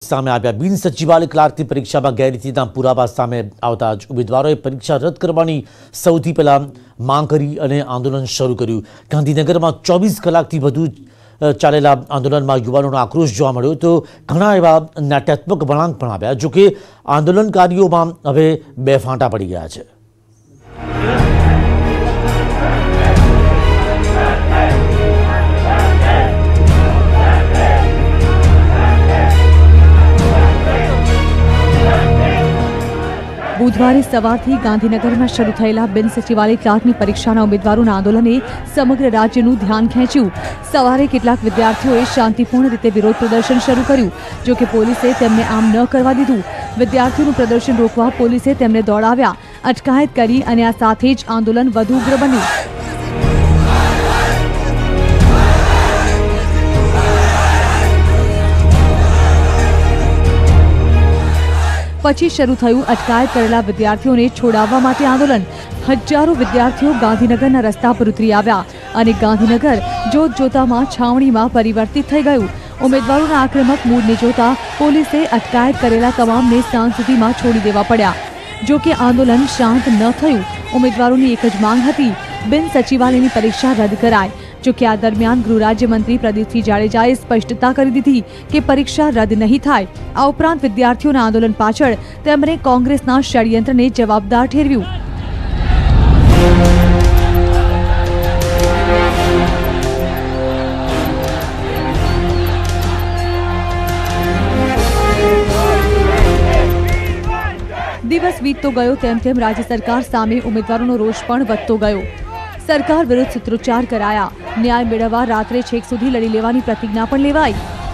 સામે આવ્યા। બિન સચિવાલય ક્લાર્કની પરીક્ષામાં ગેરરીતિના પુરાવા સામે આવતા જ ઉમેદવારોએ પરીક્ષા રદ કરવાની સૌથી પહેલા માંગ કરી અને આંદોલન શરૂ કર્યું। ગાંધીનગરમાં 24 કલાકથી વધુ ચાલેલા આંદોલનમાં યુવાનોનો આક્રોશ જોવા મળ્યો તો ઘણા એવા નાટ્યાત્મક વળાંક પણ આવ્યા। જોકે આંદોલનકારીઓમાં હવે બે ફાંટા પડી ગયા છે। बुधवारे सवारथी गांधीनगરમાં શરૂ થયેલા બિન સચિવાલય ક્લાર્કની પરીક્ષાના ઉમેદવારોના આંદોલને સમગ્ર રાજ્યનું ધ્યાન ખેંચ્યું। સવારે કેટલાક વિદ્યાર્થીઓએ શાંતિપૂર્ણ રીતે વિરોધ પ્રદર્શન શરૂ કર્યું, જો કે પોલીસે તેમને આમ ન કરવા દીધું। વિદ્યાર્થીઓનું પ્રદર્શન રોકવા પોલીસે તેમને દોડાવ્યા, અટકાયત કરી અને આ સાથે જ આંદોલન વધુ ઉગ્ર બન્યું। પછી શરૂ થયું અટકાયત કરેલા વિદ્યાર્થીઓને છોડાવવા માટે આંદોલન। હજારો વિદ્યાર્થીઓ ગાંધીનગરના રસ્તા પર ઉતરી આવ્યા અને ગાંધીનગર જોતજોતામાં છાવણીમાં પરિવર્તિત થઈ ગયું। ઉમેદવારોના આક્રમક મૂડને જોતા પોલીસે અટકાયત કરેલા તમામને સાંજ સુધીમાં છોડી દેવા પડ્યા। જો કે આંદોલન શાંત ન થયું। ઉમેદવારોની એક જ માંગ હતી, બિન સચિવાલયની પરીક્ષા રદ કરાય। જો કે આ દરમિયાન ગૃહ રાજ્યમંત્રી પ્રદીપસિંહ જાડેજાએ સ્પષ્ટતા કરી દીધી કે પરીક્ષા રદ નહીં થાય। આ ઉપરાંત વિદ્યાર્થીઓના આંદોલન પાછળ તેમણે કોંગ્રેસના ષડયંત્રને જવાબદાર ઠેરવ્યું। દિવસ વીતતો ગયો તેમ તેમ રાજ્ય સરકાર સામે ઉમેદવારોનો રોષ પણ વધતો ગયો। સરકાર વિરુદ્ધ સૂત્રોચ્ચાર કરાયા। ન્યાય મેળવવા રાત્રે છેક સુધી લડી લેવાની પ્રતિજ્ઞા પણ લેવાઈ।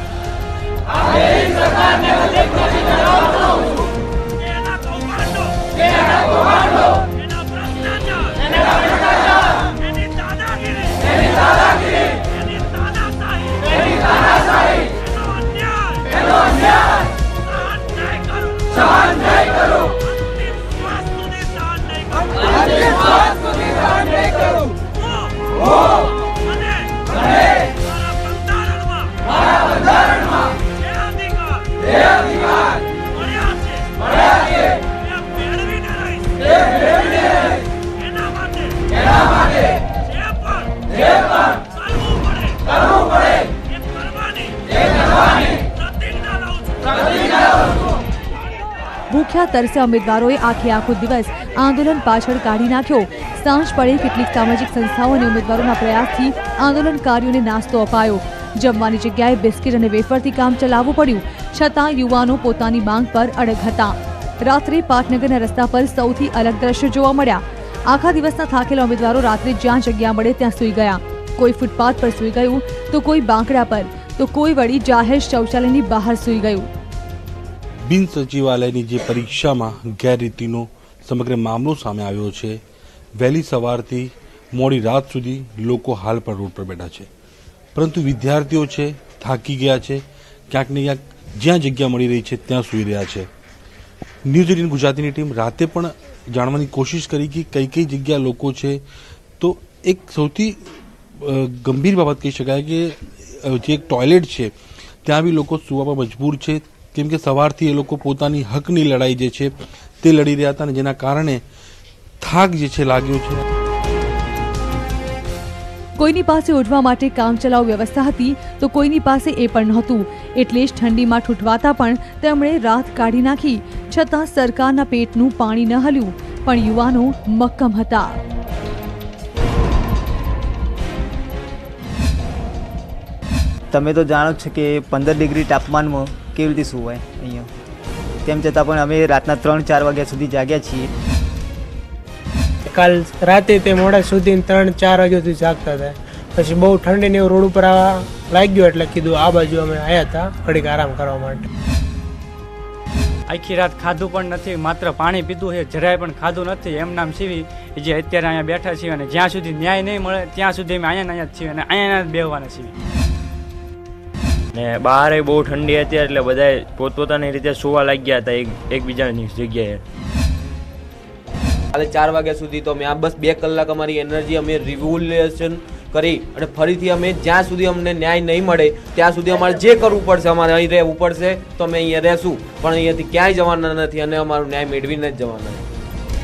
ભૂખ્યા તરસ્યા ઉમેદવારોએ આખો દિવસ આંદોલન પાછળ કાઢી નાખ્યો। સાંજ પડે કેટલીક સામાજિક સંસ્થાઓ અને ઉમેદવારોના પ્રયાસથી આંદોલનકારીઓને નાસ્તો અપાયો। જમવાની જગ્યાએ બિસ્કિટ અને વેફરથી કામ ચલાવવું પડ્યું, છતાં યુવાનો પોતાની માંગ પર અડગ હતા। રાત્રે પાટનગરના રસ્તા પર સૌથી અલગ દ્રશ્યો જોવા મળ્યા। આખા દિવસના થાકેલા ઉમેદવારો રાત્રે જ્યાં જગ્યા મળે ત્યાં સૂઈ ગયા। કોઈ ફૂટપાથ પર સૂઈ ગયું તો કોઈ બાંકડા પર, તો કોઈ વળી જાહેર શૌચાલયની બહાર સૂઈ ગયું। બિન સચિવાલયની જે પરીક્ષામાં ગેરરીતિનો સમગ્ર મામલો સામે આવ્યો છે। વહેલી સવારથી મોડી રાત સુધી લોકો હાલ પર રોડ પર બેઠા છે, પરંતુ વિદ્યાર્થીઓ છે થાકી ગયા છે, ક્યાંક ને ક્યાંક જ્યાં જગ્યા મળી રહી છે ત્યાં સૂઈ રહ્યા છે। ન્યૂઝ 18 ગુજરાતીની ટીમ રાતે પણ જાણવાની કોશિશ કરી કે કઈ કઈ જગ્યા લોકો છે। તો એક સૌથી ગંભીર બાબત કહી શકાય કે જે એક ટોયલેટ છે ત્યાં બી લોકો સૂવા પર મજબૂર છે, કેમ કે સવારથી એ લોકો પોતાની હકની લડાઈ જે છે તે લડી રહ્યા હતા અને જેના કારણે થાક જે છે લાગ્યો છે। કોઈની પાસે ઉઠવા માટે કામચલાઉ વ્યવસ્થા હતી તો કોઈની પાસે એ પણ નહોતું, એટલે જ ઠંડીમાં ઠૂંઠવાતા પણ તેમણે રાત કાઢી નાખી। છતાં સરકારના પેટનું પાણી ન હલ્યું, પણ યુવાનો મક્કમ હતા। તમે તો જાણો છો કે 15 ડિગ્રી તાપમાનમાં કેવી રીતે સુવાય અહીંયા, તેમ છતાં પણ અમે રાતના 3-4 વાગ્યા સુધી જાગ્યા છીએ। કાલ રાતે તે મોડા સુધી 3-4 વાગ્યા સુધી જાગતા હતા। પછી બહુ ઠંડી ને રોડ ઉપર લાગ્યો એટલે કીધું આ બાજુ અમે આવ્યા હતા ઘડીક આરામ કરવા માટે। આખી રાત ખાધું પણ નથી, માત્ર પાણી પીધું છે, જરાય પણ ખાધું નથી। એમ નામ સીવી જે અત્યારે અહીંયા બેઠા છીએ અને જ્યાં સુધી ન્યાય નહીં મળે ત્યાં સુધી અમે અહીંયા જ છીએ અને અહીંયા જ બેહવાના છીએ। ને બહાર બહુ ઠંડી હતી એટલે બધા પોતપોતાની રીતે સુવા લાગ્યા હતા એકબીજાની જગ્યાએ। કાલે 4 વાગ્યા સુધી તો અમે આ બસ 2 કલાક અમારી એનર્જી અમે રિવોલ્યુશન કરી અને ફરીથી અમે જ્યાં સુધી અમને ન્યાય નહીં મળે ત્યાં સુધી અમારે જે કરવું પડશે, અમારે અહીં રહેવું પડશે તો અમે અહીંયા રહેશું, પણ અહીંયાથી ક્યાંય જવાના નથી અને અમારો ન્યાય મેળવીને જ જવાના છે.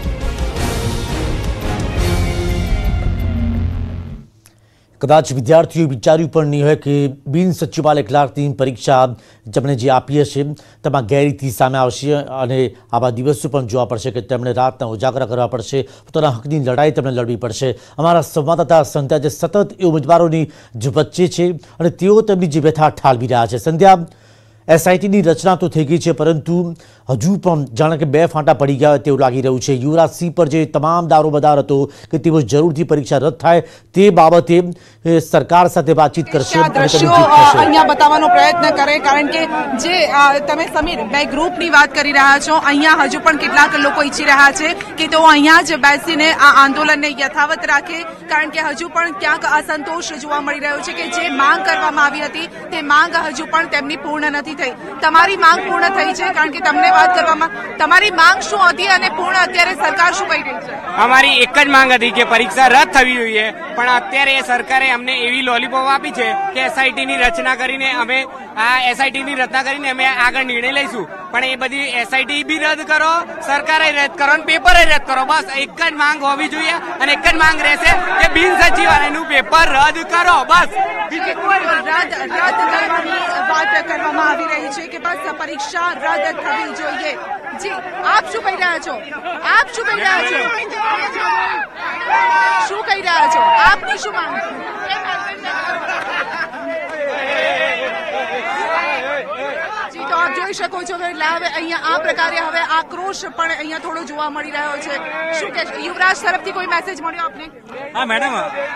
કદાચ વિદ્યાર્થીઓએ વિચાર્યું પણ નહીં હોય કે બિન સચિવાલય ક્લાર્કની પરીક્ષા જેમણે જે આપી હશે તેમાં ગેરરીતિ સામે આવશે અને આવા દિવસો પણ જોવા પડશે કે તેમણે રાતના ઉજાગરા કરવા પડશે, પોતાના હકની લડાઈ તેમણે લડવી પડશે. અમારા સંવાદદાતા સંધ્યા જે સતત એ ઉમેદવારોની જે વચ્ચે છે અને તેઓ તેમની જે વ્યથા ઠાલવી રહ્યા છે. સંધ્યા, એસઆઈટીની રચના તો થઈ ગઈ છે પરંતુ હજુ પણ જાણે કે બે ફાંટા પડી ગયા હોય તેવું લાગી રહ્યું છે. યુવરાજસિંહ પર જે તમામ દારોમદાર હતો કે તેઓ જરૂરથી પરીક્ષા રદ થાય તે બાબતે સરકાર સાથે વાતચીત કરશે. અહીંયા બતાવવાનો પ્રયત્ન કરે, કારણ કે જે તમે સમીર બે ગ્રુપની વાત કરી રહ્યા છો, અહીંયા હજુ પણ કેટલાક લોકો ઈચ્છી રહ્યા છે કે તેઓ અહીંયા જ બેસીને આ આંદોલનને યથાવત રાખે, કારણ કે હજુ પણ ક્યાંક અસંતોષ જોવા મળી રહ્યો છે કે જે માંગ કરવામાં આવી હતી તે માંગ હજુ પણ તેમની પૂર્ણ નથી થઈ. તમારી માંગ પૂર્ણ થઈ છે? કારણ કે તમને વાત કરવામાં તમારી માંગ શું હતી અને પૂર્ણ અત્યારે સરકાર શું કહી રહી છે? અમારી એક જ માંગ હતી કે પરીક્ષા રદ થવી જોઈએ, પણ અત્યારે સરકારે અમને એવી લોલીપોપ આપી છે કે એસઆઈટીની રચના કરીને અમે આગળ નિર્ણય લઈશું. પણ એ બધી એસઆઈટી બી રદ કરો, સરકારે રદ કરો અને પેપરે રદ કરો. બસ એક જ માંગ હોવી જોઈએ અને એક જ માંગ રહેશે કે બિન સચિવાલયનું પેપર રદ કરો. બસ રદ કરવાની વાત કરવામાં આવી રહી છે કે બસ પરીક્ષા રદ થવી જોઈએ. જી, આપ શું કહી રહ્યા છો? આપ શું કહી રહ્યા છો? શું કહી રહ્યા છો? આપની શું માંગ? જી, તો આપ જોઈ શકો છો એટલે હવે અહીંયા આ પ્રકારે હવે આક્રોશ પણ અહીંયા થોડો જોવા મળી રહ્યો છે. શું કે યુવરાજ તરફથી કોઈ મેસેજ મળ્યો આપને? હા મેડમ,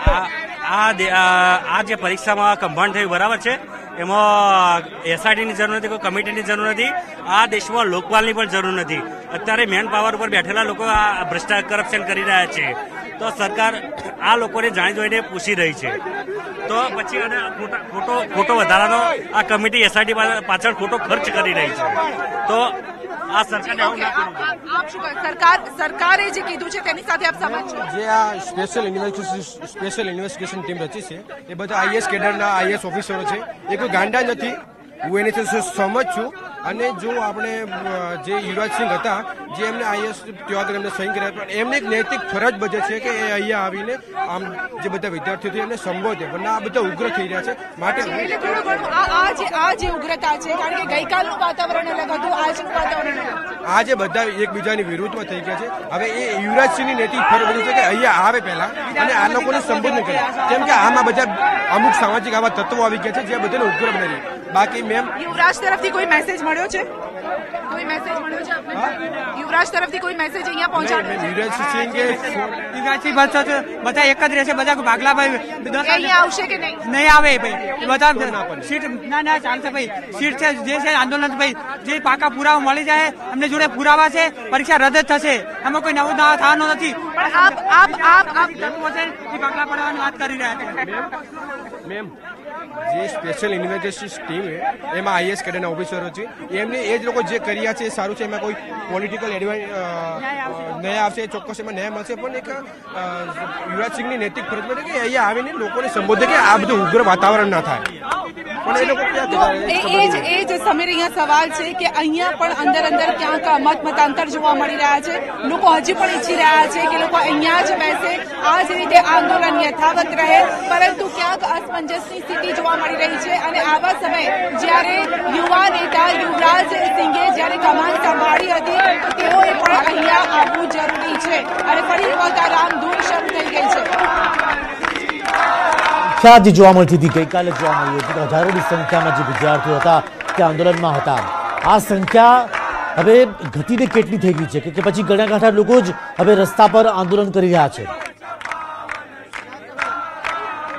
આ જે પરીક્ષામાં કૌભાંડ થયું બરાબર છે, એમાં એસઆઈટીની જરૂર નથી, કોઈ કમિટીની જરૂર નથી, આ દેશમાં લોકપાલની પણ જરૂર નથી. અત્યારે મેન પાવર ઉપર બેઠેલા લોકો આ ભ્રષ્ટાચાર કરપ્શન કરી રહ્યા છે, તો સરકાર આ લોકોને જાણી જોઈને પૂછી રહી છે. તો પછી અને ખોટો વધારાનો આ કમિટી એસઆઈટી પાછળ ખોટો ખર્ચ કરી રહી છે. તો આ સરકારને આવું ના કરવું. આપ શું સરકારે જે કીધું છે તેની સાથે આપ સમજ છો? જે આ સ્પેશિયલ ઇન્વેસ્ટિગેશન ટીમ રચી છે એ બધા આઈએસ કેડરના આઈએસ ઓફિસરો છે. એ કોઈ ગાંડા નથી, હું એની સહમત છું. અને જો આપણે જે યુવરાજસિંહ હતા જે એમને આઈએસ ત્યાં એમને સહી કર્યા, પણ એમને એક નૈતિક ફરજ બજે છે કે એ અહીંયા આવીને આમ જે બધા વિદ્યાર્થીઓ એમને સંબોધે, પણ આ બધા ઉગ્ર થઈ રહ્યા છે. માટે આ જે ઉગ્રતા છે, કારણ કે ગઈકાલનું વાતાવરણ અલગ હતું, આજનું વાતાવરણ આજે બધા એકબીજાની વિરુદ્ધમાં થઈ ગયા છે. હવે એ યુવરાજસિંહની નૈતિક ફરજ બની છે કે અહીંયા આવે પહેલા અને આ લોકોને સંબોધન કરે, કેમ કે આમાં બધા અમુક સામાજિક આવા તત્વો આવી ગયા છે જે બધાને ઉગ્ર બનાવી. બાકી મેમ યુવરાજ તરફથી કોઈ મેસેજ મળ્યો છે? કોઈ મેસેજ મળ્યો છે આપને? યુવરાજ તરફથી કોઈ મેસેજ અહીંયા પહોંચાડ્યો? યુવરાજસિંહ બધા એક જ રહેશે, બધા ભાગલાભાઈ અહીંયા આવશે કે નહીં? નહીં આવે ભાઈ, બધા સીટ ના ચાલશે ભાઈ. સીટ છે જે છે આંદોલન ભાઈ, જે પાકા પુરાવા મળી જાય, અમને જોડે પુરાવા છે, પરીક્ષા રદ જ થશે, એમાં કોઈ નવું થવાનું નથી. ભાગલા પડવાની વાત કરી રહ્યા છે મેમ. જે સ્પેશિયલ ઇન્વેસ્ટિગેશન ટીમ એમાં આઈએસ કેડરના ઓફિસરો છે, એમને એ જ લોકો જે કર્યા છે એ સારું છે. એમાં કોઈ પોલિટિકલ ન્યાય આવશે, ચોક્કસ એમાં ન્યાય મળશે. પણ એક યુવરાજસિંહની નૈતિક ફરજ પડે કે અહીંયા આવીને લોકોને સંબોધે કે આ બધું ઉગ્ર વાતાવરણ ના થાય. પણ એ લોકો એ જ સમીર અહીંયા સવાલ છે કે અહીંયા પણ અંદર ક્યાંક મતાંતર જોવા મળી રહ્યા છે. લોકો હજી પણ ઈચ્છી રહ્યા છે કે લોકો અહીંયા જ બેસે, આ જ રીતે આંદોલન યથાવત રહે, પરંતુ ક્યાંક અસમંજસની સ્થિતિ જોવા મળી રહી છે. અને આવા સમયે જ્યારે યુવા નેતા યુવરાજ સિંઘે જ્યારે કમાન સંભાળી હતી તો તેઓએ પણ અહીંયા આવવું જરૂરી છે. અને ફરી વખત રામધૂન શરૂ થઈ ગઈ છે. જે જોવા મળતી હતી ગઈકાલે જોવા મળી હતી કે હજારોની સંખ્યામાં જે વિદ્યાર્થીઓ હતા તે આંદોલનમાં હતા. આ સંખ્યા હવે ઘટીને કેટલી થઈ ગઈ છે કે પછી ઘણા ઘણા લોકો જ હવે રસ્તા પર આંદોલન કરી રહ્યા છે?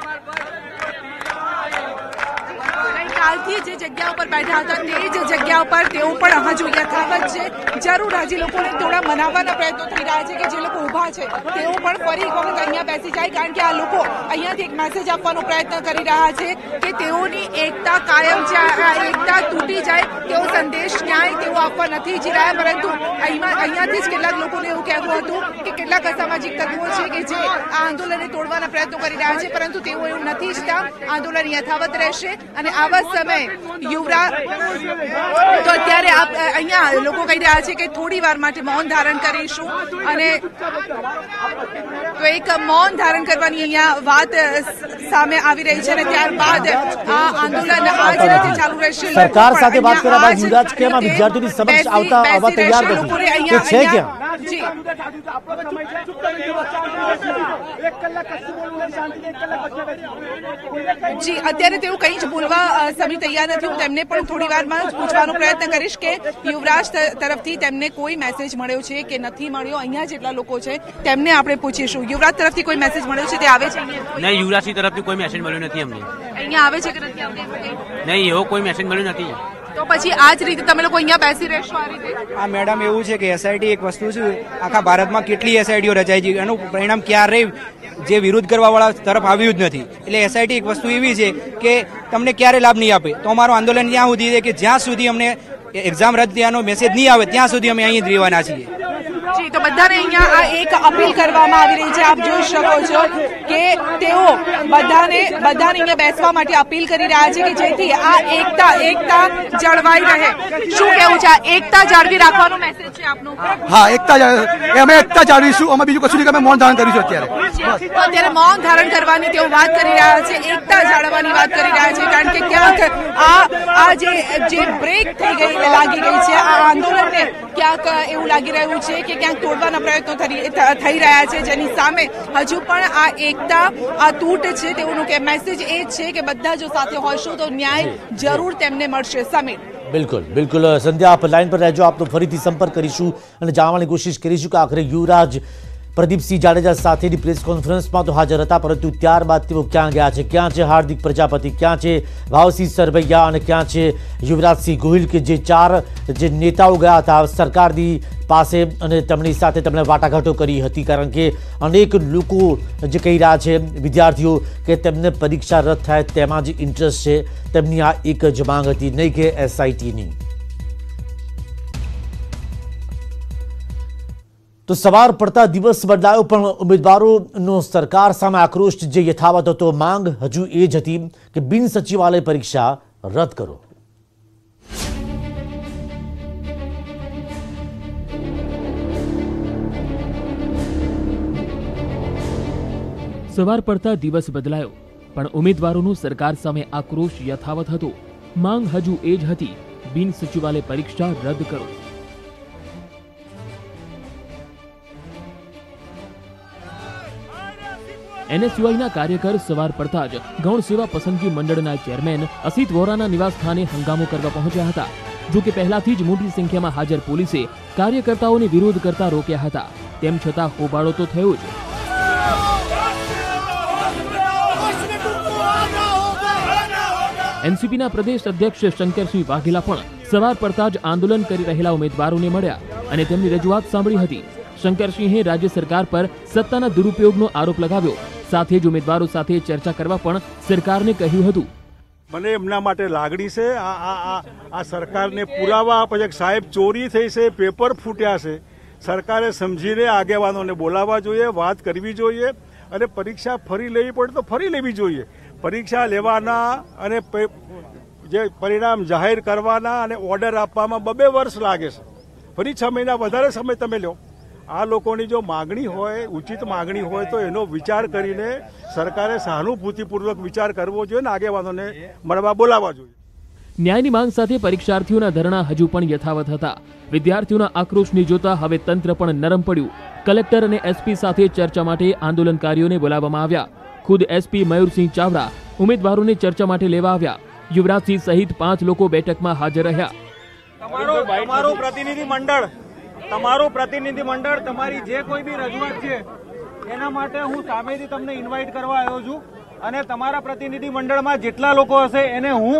જે જગ્યા ઉપર બેઠા હતા તે જ જગ્યા ઉપર પેપર તેઓ પણ હજુ યથાવત છે. જરૂર હજી લોકોને થોડા મનાવવાના પ્રયત્નો થઈ રહ્યા છે કે જે લોકો ઊભા છે તેઓ પણ ફરી એક વખત અહીંયા બેસી જાય, કારણ કે આ લોકો અહીંયાથી એક મેસેજ આપવાનો પ્રયત્ન કરી રહ્યા છે કે તેઓની એકતા કાયમ છે. આ એકતા તૂટી જાય તેવો સંદેશ ક્યાંય તેઓ આપવા નથી ઈચ્છી રહ્યા, પરંતુ અહીંયાથી જ કેટલાક લોકોને એવું કહેવું હતું કે કેટલાક અસામાજિક તત્વો છે કે જે આ આંદોલનને તોડવાના પ્રયત્નો કરી રહ્યા છે, પરંતુ તેઓ એવું નથી ઈચ્છતા. આંદોલન યથાવત રહેશે અને આવા સમયે યુવરાજ તો અત્યારે અહીંયા લોકો કહી રહ્યા છે કે થોડી વાર માટે મૌન ધારણ કરીશું અને તો એક મૌન ધારણ કરવાની અહીંયા વાત સામે આવી રહી છે અને ત્યારબાદ આ આંદોલન આજ રાતે ચાલુ રહેશે. સરકાર સાથે વાત કર્યા બાદ યુવરાજ કેમ આ વિદ્યાર્થીઓની સમક્ષ આવવા તૈયાર નથી કે છે ક્યાં? જી અત્યારે તેઓ કંઈ જ બોલવા સમી તૈયાર નથી. હું તેમને પણ થોડી વારમાં જ પૂછવાનો પ્રયત્ન કરીશ કે યુવરાજ તરફથી તેમને કોઈ મેસેજ મળ્યો છે કે નથી મળ્યો. અહીંયા જેટલા લોકો છે તેમને આપણે પૂછીશું. યુવરાજ તરફથી કોઈ મેસેજ મળ્યો છે તે આવે છે? નહીં, યુવરાજની તરફથી કોઈ મેસેજ મળ્યો નથી અમને. અહીંયા આવે છે કે નથી આવતી? નહીં, એવો કોઈ મેસેજ મળ્યો નથી. તો પછી આ જ રીતે તમે લોકો અહીંયા બેસી રહેશો આ રીતે? આ મેડમ એવું છે કે એસઆઈટી એક વસ્તુ છે, આખા ભારતમાં કેટલી એસઆઈટીઓ રચાઈ છે, એનું પરિણામ ક્યારેય જે વિરોધ કરવાવાળા તરફ આવ્યું જ નથી. એટલે એસઆઈટી એક વસ્તુ એવી છે કે તમને ક્યારે લાભ નહીં આપે. તો અમારું આંદોલન ત્યાં સુધી છે કે જ્યાં સુધી અમને એક્ઝામ રદ થયાનો મેસેજ નહીં આવે ત્યાં સુધી અમે અહીં જ રહેવાના છીએ. જી, તો બધાને અહીંયા આ એક અપીલ કરવામાં આવી રહી છે. આપ જોઈ શકો છો કે તેઓ બધાને અહીંયા બેસવા માટે અપીલ કરી રહ્યા છે કે જેથી આ એકતા જળવાઈ રહે. શું કહેવું છે? આ એકતા જાળવી રાખવાનો મેસેજ છે આપનો? હા, અમે એકતા જાળવીશું. અમે બીજું કશું નહીં, અમે મૌન ધારણ કરીશું. અત્યારે મૌન ધારણ કરવાની તેઓ વાત કરી રહ્યા છે, એકતા જાળવવાની વાત કરી રહ્યા છે, કારણ કે ક્યાંક આ જે બ્રેક લાગી ગઈ છે આ આંદોલનને, ક્યાંક એવું લાગી રહ્યું છે કે ક્યાંક તોડવાના પ્રયત્નો થઈ રહ્યા છે, જેની સામે હજુ પણ આ એકતા આ તૂટ છે. તેઓનું કે મેસેજ એ છે કે બધા જો સાથે હોઈશું તો ન્યાય જરૂર તેમને મળશે. સમીર, બિલકુલ સંધ્યા, આપ લાઈન પર રહેજો. આપનો ફરીથી સંપર્ક કરીશું અને જાણવાની કોશિશ કરીશું કે આખરે યુવરાજ પ્રદીપસિંહ જાડેજા સાથેની પ્રેસ કોન્ફરન્સમાં તો હાજર હતા, પરંતુ ત્યારબાદ તેઓ ક્યાં ગયા છે? ક્યાં છે હાર્દિક પ્રજાપતિ? ક્યાં છે ભાવસિંહ સરવૈયા? અને ક્યાં છે યુવરાજસિંહ ગોહિલ કે જે ચાર જે નેતાઓ ગયા હતા સરકારની પાસે અને તેમની સાથે તેમણે વાટાઘાટો કરી હતી? કારણ કે અનેક લોકો જે કહી રહ્યા છે વિદ્યાર્થીઓ કે તેમને પરીક્ષા રદ થાય તેમાં જ ઇન્ટરેસ્ટ છે. તેમની આ એક જ માંગ હતી, નહીં કે એસઆઈટીની. તો સવાર પડતા દિવસ બદલાયો પણ ઉમેદવારોનો સરકાર સામે આક્રોશ જે યથાવત હતો. માંગ હજુ એ જ હતી કે બિન સચિવાલય પરીક્ષા રદ કરો. સવાર પડતા દિવસ બદલાયો પણ ઉમેદવારોનો સરકાર સામે આક્રોશ યથાવત હતો. માંગ હજુ એ જ હતી, બિન સચિવાલય પરીક્ષા રદ કરો. એનએસયુઆઈના કાર્યકર સવાર પડતા જ ગૌણ સેવા પસંદગી મંડળના ચેરમેન અસિત વોરાના નિવાસસ્થાને હંગામો કરવા પહોંચ્યા હતા. જો કે પહેલાથી જ મોટી સંખ્યામાં હાજર પોલીસે કાર્યકર્તાઓને વિરોધ કરતા રોક્યા હતા. તેમ છતાં હોબાળો તો થયો જ. એનસીપીના પ્રદેશ અધ્યક્ષ શંકરસિંહ વાઘેલા પણ સવાર પડતા જ આંદોલન કરી રહેલા ઉમેદવારોને મળ્યા અને તેમની રજૂઆત સાંભળી હતી. શંકરસિંહે રાજ્ય સરકાર પર સત્તાના દુરુપયોગનો આરોપ લગાવ્યો. સાથે જ ઉમેદવારો સાથે ચર્ચા કરવા પણ સરકારને કહ્યું હતું. મને એમના માટે લાગણી છે. આ સરકારને પુરાવા આપે છે સાહેબ ચોરી થઈ છે, પેપર ફૂટ્યા છે. સરકારે સમજીને આગેવાનોને બોલાવવા જોઈએ, વાત કરવી જોઈએ અને પરીક્ષા ફરી લેવી પડે તો ફરી લેવી જોઈએ. પરીક્ષા લેવાના અને જે પરિણામ જાહેર કરવાના અને ઓર્ડર આપવામાં 2 વર્ષ લાગે છે. ફરી 6 મહિના વધારે સમય તમે લો. આ લોકોની જો માગણી હોય, ઉચિત માગણી હોય તો એનો વિચાર કરીને સરકારે સહાનુભૂતિપૂર્વક વિચાર કરવો જોઈએ અને આગેવાનોને મળવા બોલાવવા જોઈએ. ન્યાયની માંગ સાથે પરીક્ષાર્થીઓના ધરણા હજુ પણ યથાવત હતા. વિદ્યાર્થીઓના આક્રોશને જોતા હવે તંત્ર પણ નરમ પડ્યું. કલેક્ટર અને એસપી સાથે ચર્ચા માટે આંદોલનકારીઓને બોલાવવામાં આવ્યા. ખુદ એસપી મયુરસિંહ ચાવડા ઉમેદવારોને ચર્ચા માટે લેવા આવ્યા. યુવરાજસિંહ સહિત 5 લોકો બેઠકમાં હાજર રહ્યા. તમારું પ્રતિનિધિ મંડળ તમારી જે કોઈ બી રજૂઆત છે એના માટે હું સામેથી તમને ઇન્વાઇટ કરવા આવ્યો છું અને તમારા પ્રતિનિધિ મંડળમાં જેટલા લોકો હશે એને હું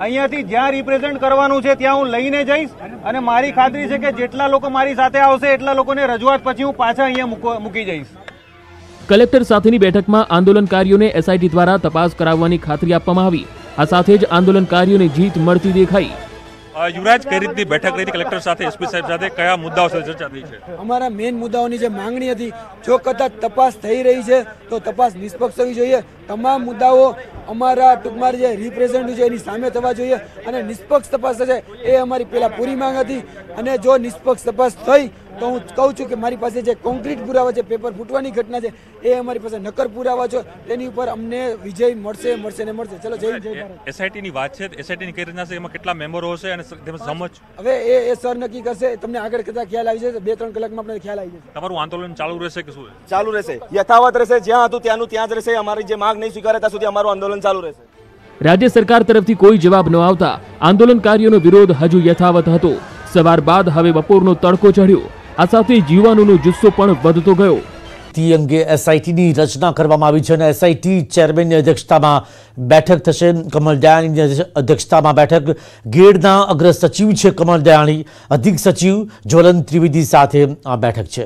અહીંયાથી જ્યાં રિપ્રેઝેન્ટ કરવાનું છે ત્યાં હું લઈને જઈશ અને મારી ખાતરી છે કે જેટલા લોકો મારી સાથે આવશે એટલા લોકોને રજૂઆત પછી હું પાછા અહીંયા મૂકી જઈશ. કલેક્ટર સાથેની બેઠકમાં આંદોલનકારીઓને એસઆઈટી દ્વારા તપાસ કરાવવાની ખાતરી આપવામાં આવી. આ સાથે જ આંદોલનકારીઓને જીત મળતી દેખાઈ. યુવરાજ, કઈ રીતની બેઠક રહી કલેક્ટર સાથે, એસપી સાહેબ સાથે, કયા મુદ્દાઓ સાથે ચર્ચા થઈ છે? અમારા મેઇન મુદ્દાઓની જે માંગણી હતી, જો કદાચ તપાસ થઈ રહી છે તો તપાસ નિષ્પક્ષ થવી જોઈએ. તમામ મુદ્દાઓ અમારા ટૂંકમાં જે રિપ્રેઝેન્ટેટિવ છે એની સામે થવા જોઈએ અને નિષ્પક્ષ તપાસ થશે એ અમારી પહેલા પૂરી માંગ હતી. અને જો નિષ્પક્ષ તપાસ થઈ તો હું કહું છું કે મારી પાસે જે કોન્ક્રીટ પુરાવા છે, પેપર ફૂટવાની ઘટના છે, એ અમારી પાસે નક્કર પુરાવા છે, તેની ઉપર અમને વિજય મળશે ને મળશે. ચલો, જય ભારત. એસઆઈટી ની વાત છે, એસઆઈટી ની કઈ રીતના છે, એમાં કેટલા મેમ્બરો હશે અને સમજ હવે એ સર નક્કી કરશે. તમને આગળ કદાચ ખ્યાલ આવી જશે, 2-3 કલાકમાં આપણે ખ્યાલ આવી જશે. તમારું આંદોલન ચાલુ રહેશે કે શું? ચાલુ રહેશે, યથાવત રહેશે. જ્યાં હતું ત્યાંનું ત્યાં જ રહેશે. અમારી જે માંગ નહીં સ્વીકારે ત્યાં સુધી અમારું આંદોલન ચાલુ રહેશે. રાજ્ય સરકાર તરફથી કોઈ જવાબ ન આવતા આંદોલનકારીઓનો વિરોધ હજુ યથાવત હતો. સવાર બાદ હવે બપોરનો તડકો ચઢ્યો. આ સાથે યુવાનોનો જુસ્સો પણ વધતો ગયો. તે અંગે એસઆઈટીની રચના કરવામાં આવી છે અને એસઆઈટી ચેરમેનની અધ્યક્ષતામાં બેઠક થશે. કમલ દયાણીની અધ્યક્ષતામાં બેઠક. ગેડના અગ્ર સચિવ છે કમલ દયાણી, અધિક સચિવ જ્વલંત ત્રિવેદી સાથે આ બેઠક છે.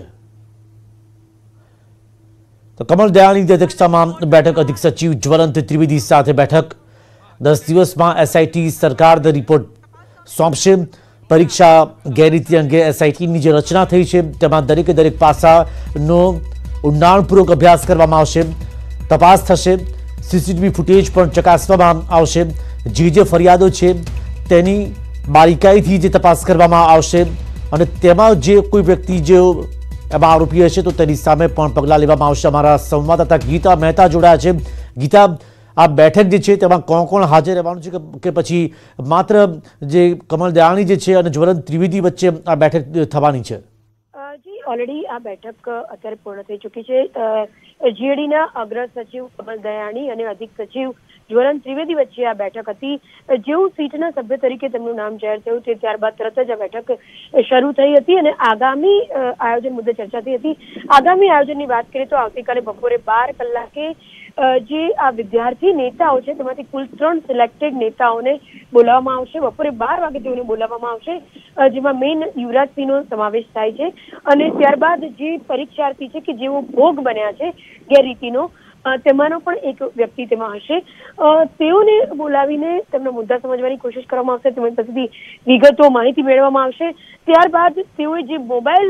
તો કમલ દયાણીની અધ્યક્ષતામાં બેઠક, અધિક સચિવ જ્વલંત ત્રિવેદી સાથે બેઠક. 10 દિવસમાં એસઆઈટી સરકારને રિપોર્ટ સોંપશે. પરીક્ષા ગેરરીતિ અંગે એસઆઈટીની જે રચના થઈ છે તેમાં દરેક પાસાનો ઊંડાણપૂર્વક અભ્યાસ કરવામાં આવશે. તપાસ થશે. સીસીટીવી ફૂટેજ પણ ચકાસવામાં આવશે. જે ફરિયાદો છે તેની બારીકાઈથી જે તપાસ કરવામાં આવશે અને તેમાં જે કોઈ વ્યક્તિ જે એમાં આરોપી હશે તો તેની સામે પણ પગલાં લેવામાં આવશે. અમારા સંવાદદાતા ગીતા મહેતા જોડાયા છે. ગીતા, આ બેઠક જે છે તેમાં કોણ હાજર રહેવાનું છે કે પછી માત્ર જે કમલ દયાણી જે છે અને જ્વલંત ત્રિવેદી વચ્ચે આ બેઠક થવાની છે? જી, ઓલરેડી આ બેઠક અત્યારે પૂર્ણ થઈ ચૂકી છે. જીએડીના અગ્ર સચિવ કમલ દયાણી અને અધિક સચિવ જ્વલંત ત્રિવેદી વચ્ચે આ બેઠક હતી. જેવું સીટના સભ્ય તરીકે તેમનું નામ જાહેર થયું તે ત્યારબાદ તરત જ આ બેઠક શરૂ થઈ હતી અને આગામી આયોજન મુદ્દે ચર્ચા થઈ હતી. આગામી આયોજનની વાત કરીએ તો આવતીકાલે બપોરે 12 કલાકે જે આ વિદ્યાર્થી નેતાઓ છે તેમાંથી કુલ 3 સિલેક્ટેડ નેતાઓને બોલાવવામાં આવશે. બપોરે 12 વાગે તેઓને બોલાવવામાં આવશે, જેમાં મેઇન યુવરાજસિંહનો સમાવેશ થાય છે. અને ત્યારબાદ જે પરીક્ષાર્થી છે કે જેઓ ભોગ બન્યા છે ગેરરીતિનો, તેમાંનો પણ એક વ્યક્તિ તેમાં હશે. તેઓને બોલાવીને તેમના મુદ્દા સમજવાની કોશિશ કરવામાં આવશે. તેમની પાસેથી વિગતો, માહિતી મેળવવામાં આવશે. ત્યારબાદ તેઓએ જે મોબાઈલ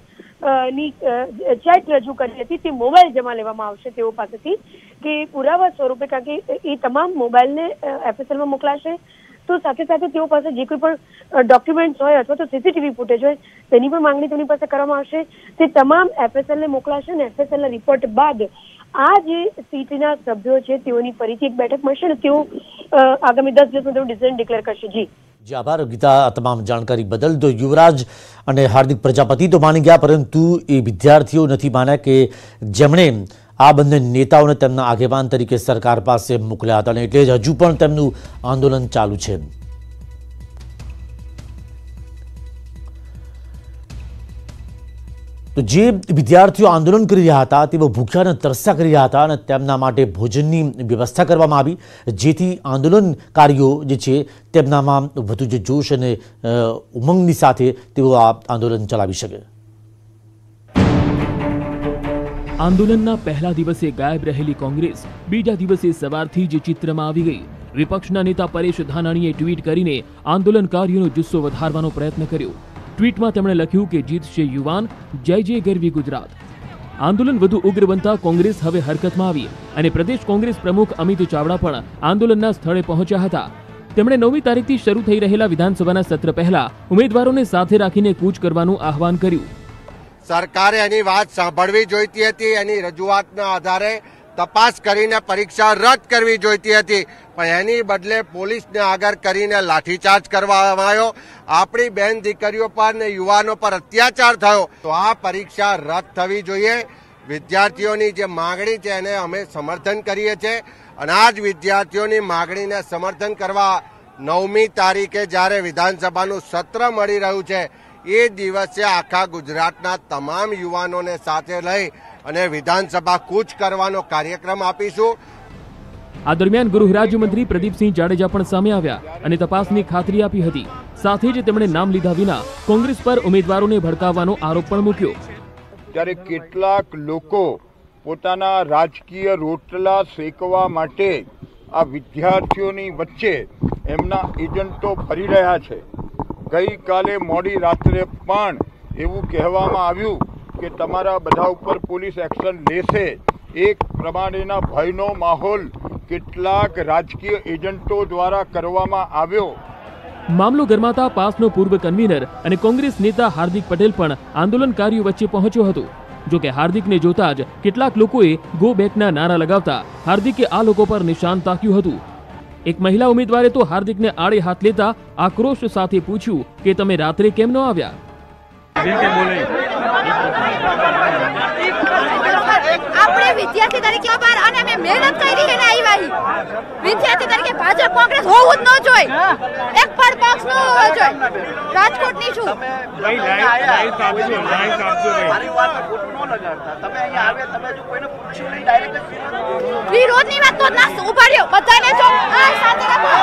ની ચેટ રજૂ કરી હતી તે મોબાઈલ જમા લેવામાં આવશે તેઓ પાસેથી કે પુરાવા સ્વરૂપે, કારણ કે એ તમામ મોબાઈલને એફએસએલમાં મોકલાશે. તો સાથે સાથે તેઓ પાસે જે કોઈ પણ ડોક્યુમેન્ટ્સ હોય અથવા તો સીસીટીવી ફૂટેજ હોય તેની પણ માંગણી તેમની પાસે કરવામાં આવશે. તે તમામ એફએસએલને મોકલાશે અને એફએસએલના રિપોર્ટ બાદ આ જે સીટના સભ્યો છે તેઓની ફરીથી એક બેઠક મળશે અને તેઓ આગામી 10 દિવસમાં તેનું ડિસિઝન ડિક્લેર કરશે. જી આભાર ગીતા, આ તમામ જાણકારી બદલ. તો યુવરાજ અને હાર્દિક પ્રજાપતિ તો માની ગયા, પરંતુ એ વિદ્યાર્થીઓ નથી માન્યા કે જેમણે આ બંને નેતાઓને તેમના આગેવાન તરીકે સરકાર પાસે મોકલ્યા હતા અને એટલે જ હજુ પણ તેમનું આંદોલન ચાલુ છે. તો જે વિદ્યાર્થીઓ આંદોલન કરી રહ્યા હતા તેઓ ભૂખ્યા અને તરસ્યા કરી રહ્યા હતા અને તેમના માટે ભોજનની વ્યવસ્થા કરવામાં આવી, જેથી આંદોલનકારીઓ જે છે તેમનામાં વધુ જે જોશ અને ઉમંગની સાથે તેઓ આ આંદોલન ચલાવી શકે. આંદોલનના પહેલા દિવસે ગાયબ રહેલી કોંગ્રેસ બીજા દિવસે સવારથી જ ચિત્રમાં આવી ગઈ. વિપક્ષના નેતા પરેશ ધાનાણીએ ટ્વીટ કરીને આંદોલનકારીઓનો જુસ્સો વધારવાનો પ્રયત્ન કર્યો. ટ્વીટમાં તેમણે લખ્યું કે જીતશે યુવાન, જય જય ગરવી ગુજરાત. આંદોલન વધુ ઉગ્ર બનતા કોંગ્રેસ હવે હરકતમાં આવી અને પ્રદેશ કોંગ્રેસ પ્રમુખ અમિત ચાવડા પણ આંદોલનના સ્થળે પહોંચ્યા હતા. તેમણે 9મી તારીખથી શરૂ થઈ રહેલા વિધાનસભાના સત્ર પહેલા ઉમેદવારોને સાથે રાખીને કૂચ કરવાનું આહવાન કર્યું. સરકારે એની વાત સાંભળવી જોઈતી હતી. એની રજૂઆતના આધારે તપાસ કરીને પરીક્ષા રદ કરવી જોઈતી હતી, પણ એની બદલે પોલીસને આગળ કરીને લાઠીચાર્જ કરવામાં આવ્યો. આપણી બહેન દીકરીઓ પર ને યુવાનો પર અત્યાચાર થયો. તો આ પરીક્ષા રદ થવી જોઈએ. વિદ્યાર્થીઓની જે માંગણી છે એને અમે સમર્થન કરીએ છીએ અને આ જ વિદ્યાર્થીઓની માંગણીને સમર્થન કરવા 9મી તારીખે જ્યારે વિધાનસભાનું સત્ર મળી રહ્યું છે એ દિવસે આખા ગુજરાતના તમામ યુવાનોને સાથે લઈ અને વિધાનસભા કૂચ કરવાનો કાર્યક્રમ આપીશું. આ દરમિયાન ગૃહ રાજ્યમંત્રી પ્રદીપસિંહ જાડેજા પણ સામે આવ્યા અને તપાસની ખાતરી આપી હતી. સાથે જ તેમણે નામ લીધા વિના કોંગ્રેસ પર ઉમેદવારોને ભડકાવવાનો આરોપ પણ મૂક્યો. ત્યારે કેટલાક લોકો પોતાના રાજકીય રોટલા શેકવા માટે આ વિદ્યાર્થીઓની વચ્ચે એમના એજન્ટો ફરી રહ્યા છે. ગઈકાલે મોડી રાત્રે પણ એવું કહેવામાં આવ્યું કે તમારા બધા ઉપર પોલીસ એક્શન લેશે. એક પ્રમાણેના ભયનો માહોલ કેટલાક રાજકીય એજન્ટો દ્વારા કરવામાં આવ્યો. મામલો ગરમાતા પાસનો પૂર્વ કન્વીનર અને કોંગ્રેસ નેતા હાર્દિક પટેલ પણ આંદોલનકારીઓ વચ્ચે પહોંચ્યો હતો. જોકે હાર્દિકને જોતા જ કેટલાક લોકોએ ગો બેકના નારા લગાવતા હાર્દિકે આ લોકો પર નિશાન તાક્યું હતું. એક મહિલા ઉમેદવારે તો હાર્દિકને આડે હાથ લેતા આક્રોશ સાથે પૂછ્યું કે તમે રાત્રે કેમ ન આવ્યા? આપણે વિદ્યાર્થી તરીકે બહાર અને અમે મહેનત કરી એને આવ્યા. વિદ્યાર્થી તરીકે ભાજપ કોંગ્રેસ હોવું જ ન જોઈએ. એક પણ પક્ષ ન હોવો જોઈએ. રાજકોટની છું. વિરોધની વાત તો ના ઉભા રહ્યો બધાને જો શાંતિ રાખો.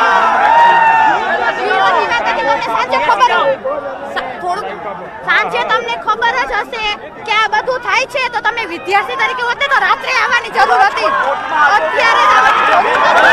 વિરોધની વાત નથી તમને સાંજે ખબર સાંજે તમને ખબર જ હશે કે આ બધું થાય છે તો તમે વિદ્યાર્થી તરીકે હોતે તો રાત્રે આવવાની જરૂર હતી. અત્યારે આવવાની જરૂર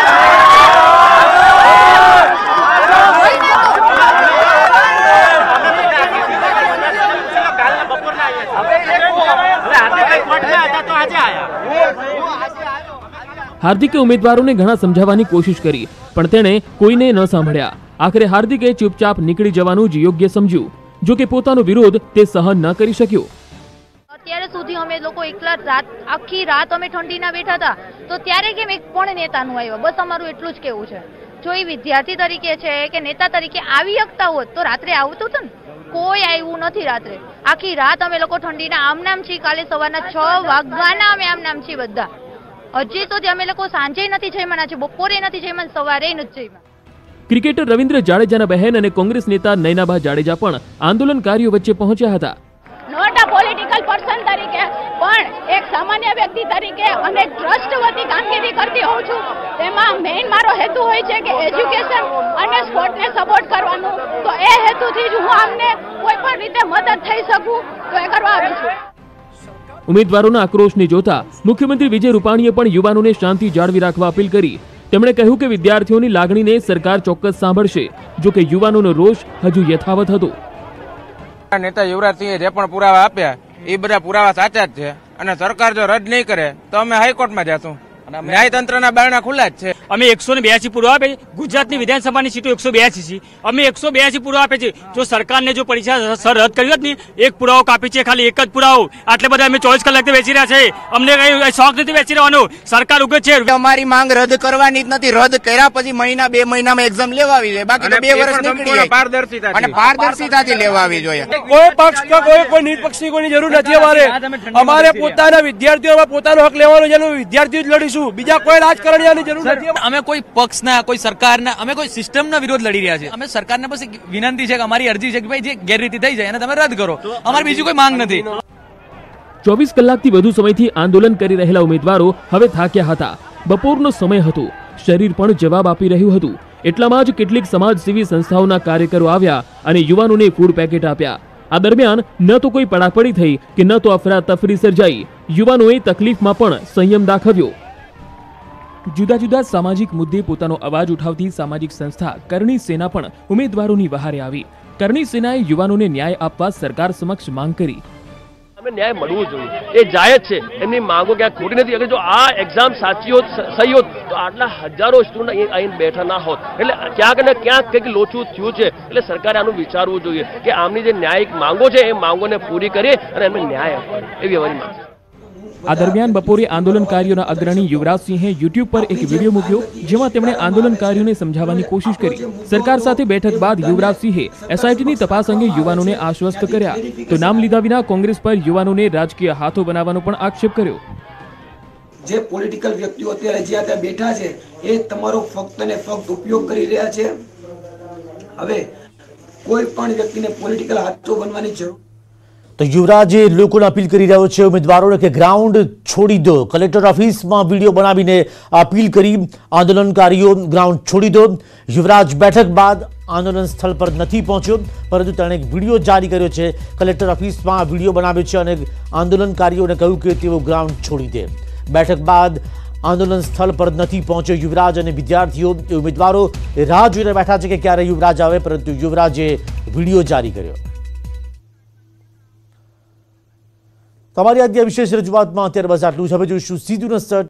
હાર્દિકે ઉમેદવારોને ઘણા સમજાવવાની કોશિશ કરી પણ તેણે કોઈને ન સાંભળ્યા. આખરે હાર્દિકે ચૂપચાપ નીકળી જવાનું જ યોગ્ય સમજ્યું. જો કે પોતાનો વિરોધ તે સહન ન કરી શક્યો. અત્યારે સુધી અમે લોકો એકલા આખી રાત અમે ઠંડીના બેઠા હતા તો ત્યારે કેમ એક પણ નેતાનું આવ્યો? બસ અમારું એટલું જ કેવું છે. જો એ વિદ્યાર્થી તરીકે છે કે નેતા તરીકે આવી શકતા હોત તો રાત્રે આવતું હતું ને. કોઈ આવ્યું નથી રાત્રે. આખી રાત અમે લોકો ઠંડીના આમ નામ છીએ. કાલે સવારના 6 વાગ્યાના અમે આમ નામ છીએ બધા. હજી સુધી અમે લોકો સાંજે નથી જઈમાના છે, બપોરે નથી જઈમાન, સવારે નથી જઈમાન. ક્રિકેટર રવિન્દ્ર જાડેજાના બહેન અને કોંગ્રેસ નેતા નયનાબા જાડેજા પણ આંદોલનકારીઓ વચ્ચે પહોંચ્યા હતા. નોટ અ પોલિટિકલ પર્સન તરીકે પણ એક સામાન્ય વ્યક્તિ તરીકે અને ટ્રસ્ટવતી કામગીરી કરતી હોઉં છું. તેમાં મેઇન મારો હેતુ હોય છે કે એજ્યુકેશન અને સ્પોર્ટને સપોર્ટ કરવાનું. તો એ હેતુથી જ હું આમને કોઈ પણ રીતે મદદ થઈ શકું તો એ કરવા આવી છું. ઉમેદવારોના આક્રોશને જોતા મુખ્યમંત્રી વિજય રૂપાણીએ પણ યુવાનોને શાંતિ જાળવી રાખવા અપીલ કરી. તેમણે કહ્યું કે વિદ્યાર્થીઓની લાગણીને સરકાર ચોક્કસ સાંભળશે. જો કે યુવાનોનો રોષ હજુ યથાવત હતો. નેતા યુવરાજસિંહે જે પણ પુરાવા આપ્યા એ બધા પુરાવા સાચા જ છે અને સરકાર જો રદ નહીં કરે તો અમે હાઈકોર્ટમાં જશું. ન્યાયતંત્રના બારણા ખુલ્લા જ છે. અમે 182 પુરાવા આપે. ગુજરાતની વિધાનસભાની સીટો 182 છે. અમે 182 પુરાવા આપે છે. જો સરકારને જો પરીક્ષા રદ કરી હોત ને એક પુરાવો કાપી છે, ખાલી એક જ પુરાવો, આટલે બધા અમે 24 કલાકથી વેચી રહ્યા છે. અમને કઈ શોખ નથી વેચી રહેવાનો. સરકાર ઉગે છે. અમારી માંગ રદ કરવાની જ નથી. રદ કર્યા પછી મહિના 2 મહિનામાં એક્ઝામ લેવા આવી જોઈએ. બાકી તો 2 વર્ષ નીકળી જાય. પારદર્શિતાથી લેવા આવી જોઈએ. કોઈ પક્ષ કે કોઈ નિરપક્ષની કોઈની જરૂર નથી. અમારે પોતાના વિદ્યાર્થીઓ પોતાનો હક લેવાનો છે. વિદ્યાર્થીઓ જ લડીશું. બીજા કોઈ રાજકારણીઓની જરૂર નથી. અમે કોઈ પક્ષના, કોઈ સરકારના, અમે કોઈ સિસ્ટમના વિરોધ લડી રહ્યા છીએ. અમે સરકારને બસ વિનંતી છે કે અમારી અરજી છે કે ભાઈ જે ગેરરીતિ થઈ જાય એને તમે રદ કરો. અમારી બીજી કોઈ માંગ નથી. 24 કલાકથી વધુ સમયથી આંદોલન કરી રહેલા ઉમેદવારો હવે થાક્યા હતા. બપોરનો સમય હતો. શરીર પણ જવાબ આપી રહ્યું હતું. એટલામાં જ કેટલીક સમાજસેવી સંસ્થાઓના કાર્યકરો આવ્યા અને યુવાનોને ફૂડ પેકેટ આપ્યા. આ દરમિયાન ન તો કોઈ પડાપડી થઈ કે ન તો અફરાતફરી સર્જાઈ. યુવાનોએ તકલીફમાં પણ સંયમ દાખવ્યો. જુદા જુદા સામાજિક મુદ્દે પોતાનો અવાજ ઉઠાવતી સામાજિક સંસ્થા કરણી સેના પણ ઉમેદવારોની વહારે આવી. કરણી સેનાએ યુવાનોને ન્યાય આપવા સરકાર સમક્ષ માંગ કરી. અમે ન્યાય મળવું જોઈએ, એ જાયજ છે. એમની માંગો ક્યાંક ખોટી નથી. અગર જો આ એક્ઝામ સાચી હોત, સહી હોત તો આટલા હજારો સ્ટુડન્ટ અહીં બેઠા ના હોત. એટલે ક્યાંક ને ક્યાંક કંઈક લોચું થયું છે. એટલે સરકારે આનું વિચારવું જોઈએ કે આમની જે ન્યાયિક માંગો છે એ માંગોને પૂરી કરીએ અને એમને ન્યાય આપવાનો, એવી અમારી માંગ છે. આ દરમિયાન બપોરે આંદોલનકારીઓના અગ્રણી યુવરાજસિંહે યુટ્યુબ પર એક વિડીયો મૂક્યો જેમાં તેમણે આંદોલનકારીઓને સમજાવવાની કોશિશ કરી. સરકાર સાથે બેઠક બાદ યુવરાજસિંહે એસઆઈટીની તપાસ અંગે યુવાનોને આશ્વસ્ત કર્યા. તો નામ લીધા વિના કોંગ્રેસ પર યુવાનોને રાજકીય હાથો બનાવવાનો પણ આક્ષેપ કર્યો. જે પોલિટિકલ વ્યક્તિઓ અત્યારે જ્યાં ત્યાં બેઠા છે એ તમારો ફક્ત ને ફક્ત ઉપયોગ કરી રહ્યા છે. હવે કોઈ પણ વ્યક્તિને પોલિટિકલ હાથો બનવાની જરૂર. તો યુવરાજે લોકોને અપીલ કરી રહ્યો છે ઉમેદવારોને કે ગ્રાઉન્ડ છોડી દો. કલેક્ટર ઓફિસમાં વિડીયો બનાવીને અપીલ કરી આંદોલનકારીઓ ગ્રાઉન્ડ છોડી દો. યુવરાજ બેઠક બાદ આંદોલન સ્થળ પર નથી પહોંચ્યો, પરંતુ તેણે એક વિડીયો જારી કર્યો છે. કલેક્ટર ઓફિસમાં વિડીયો બનાવ્યો છે અને આંદોલનકારીઓને કહ્યું કે તેઓ ગ્રાઉન્ડ છોડી દે. બેઠક બાદ આંદોલન સ્થળ પર નથી પહોંચ્યો યુવરાજ અને વિદ્યાર્થીઓ. ઉમેદવારો રાહ જોઈને બેઠા છે કે ક્યારે યુવરાજ આવે, પરંતુ યુવરાજે વિડીયો જારી કર્યો. તમારી આજની વિશેષ રજૂઆતમાં અત્યારે બસ આટલું જ. હવે જોઈશું સીધું નસ્તર